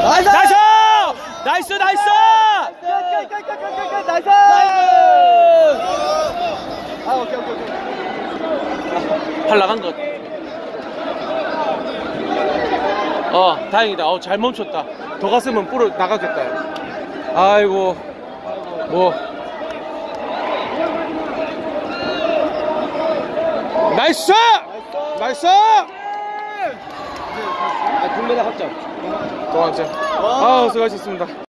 나이스! 나이스! 나이스! 나이스! 나이스! 아, 오케이. 팔 나간 것. 다행이다. 잘 멈췄다. 더 갔으면 뿌려 나가겠다. 아이고, 뭐. 나이스! 나이스! 금메달 확정. 동학생. 수고하셨습니다.